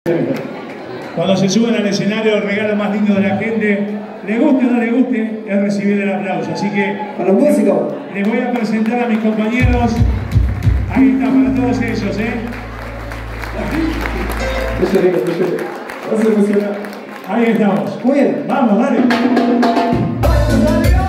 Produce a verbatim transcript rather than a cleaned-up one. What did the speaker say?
Cuando se suben al escenario, el regalo más lindo de la gente, le guste o no le guste, es recibir el aplauso. Así que para los músicos les voy a presentar a mis compañeros. Ahí está, para todos ellos, ¿eh? Ahí estamos. Muy bien. Vamos, dale.